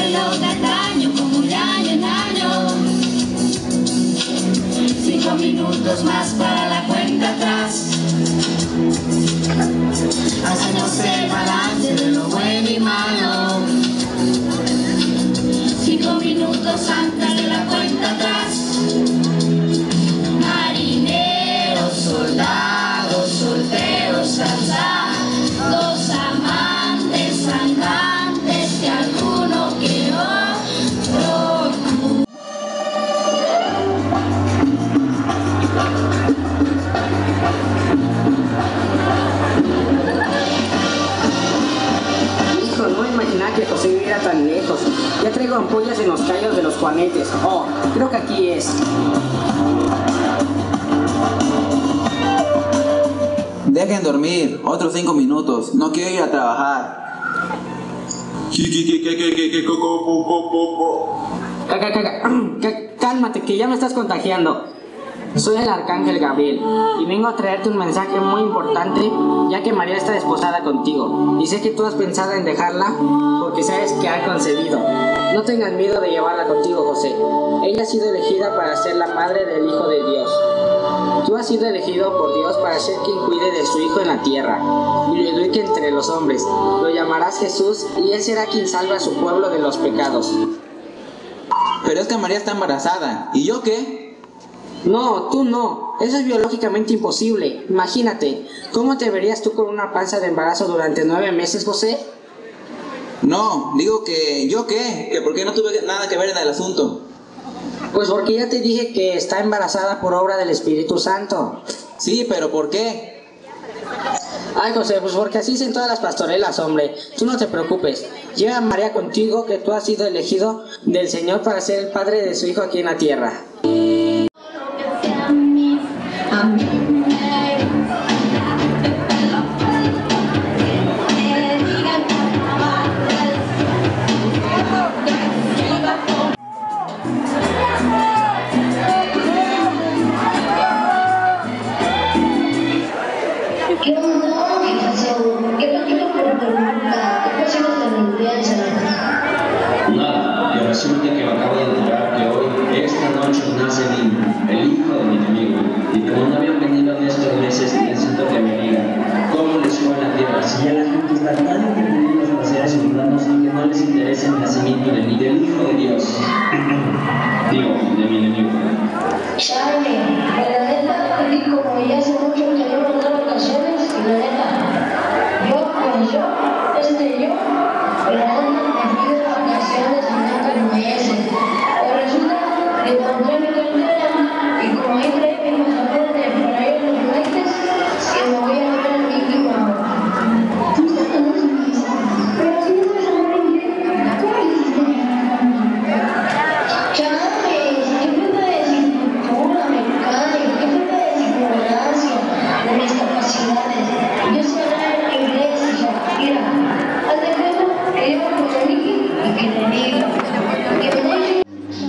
reloj de antaño como de año en año. 5 minutos más para la cuenta atrás. Hacemos el balance de lo bueno y malo. 5 minutos antes de la cuenta atrás. Marineros, soldados, solteros, casados, amantes, andantes, de alguno que otro. Hijo, no imaginaba que José viviera tan lejos. Ya traigo ampollas en los callos de los Juanetes. Oh, creo que aquí es. Dejen dormir, otros 5 minutos, no quiero ir a trabajar. Cálmate, que ya me estás contagiando. Soy el arcángel Gabriel y vengo a traerte un mensaje muy importante, ya que María está desposada contigo y sé que tú has pensado en dejarla porque sabes que ha concebido. No tengas miedo de llevarla contigo, José. Ella ha sido elegida para ser la madre del Hijo de Dios. Tú has sido elegido por Dios para ser quien cuide de su Hijo en la tierra y lo eduque entre los hombres. Lo llamarás Jesús y Él será quien salve a su pueblo de los pecados. Pero es que María está embarazada, ¿y yo qué? No, tú no. Eso es biológicamente imposible. Imagínate, ¿cómo te verías tú con una panza de embarazo durante 9 meses, José? No, digo que ¿yo qué? Que porque no tuve nada que ver en el asunto. Pues porque ya te dije que está embarazada por obra del Espíritu Santo. Sí, pero ¿por qué? Ay, José, pues porque así dicen todas las pastorelas, hombre. Tú no te preocupes. Lleva a María contigo, que tú has sido elegido del Señor para ser el padre de su Hijo aquí en la tierra. Nada, y resulta que me acabo de enterar que hoy, esta noche, nace el hijo de mi enemigo. Y como no habían venido en estos meses, necesito que me digan cómo les fue en la tierra. Si ya la gente está tan entretenida en los placeres mundanos que no les interesa el nacimiento del hijo de Dios. Digo, de mi enemigo. Charlie, la neta, como ya hace mucho que no me dan vacaciones, y la neta, yo, pero aún me pido vacaciones en otros meses. Pero resulta que encontré mi cartera y como ahí trae mi pasaporte para ir a los juguetes, que me voy a ver a Mickey Mouse. ¿Tú estás con los niños? Pero si no sabes hablar inglés, ¿cómo le hiciste? Charlie, ¿qué falta de cintura, mecánica? ¿Qué falta de ignorancia de mis capacidades? Yo sé hablar inglés, hija. Mira, haz de cuenta que llevo con a Mickey y que te diga que me deje.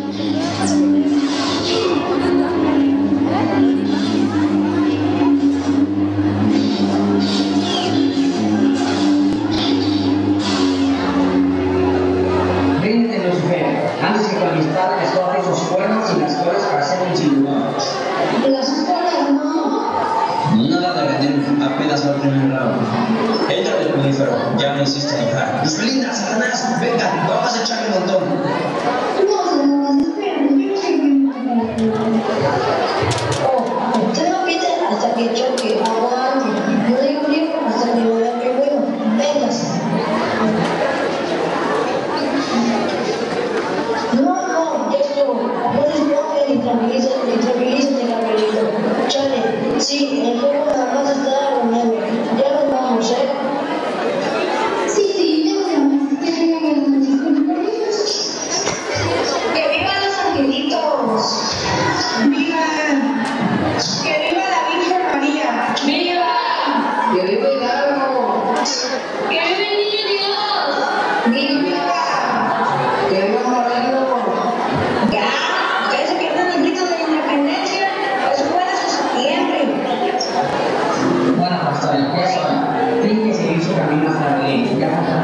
Ríndete, Lucifer, antes que tu amistad les corte sus cuernos y las colas para hacer un chingón. Las colas no. Nada de venir, apenas va el primer round. Entra del Lunífero, ya me hiciste enojar. ¡Lufelina, Satanás! ¡Venga, vamos a echarle un montón! No, oh, usted no pide hasta que choque. Aguante. No digo bien hasta que lo vea que bueno. Véngase. No, ya estuvo. Entonces no me tranquilízate, Gabrielito. Chale, sí, el juego nada más está arruinando. Ya nos vamos, ¿eh? Sí, ya nos vamos. Ya llegamos. ¡Que vivan los angelitos! ¡Viva! ¡Que viva la Virgen María! ¡Viva! ¡Que viva Hidalgo! ¡Que viva el Niño Dios! ¡Viva! ¡Que viva Moreno! ¡Ya! ¡Que se pierdan el grito de la independencia! ¡Pues fuera hasta septiembre! Bueno, pastor, ya saben, tienen que seguir su camino hasta Belén. Ya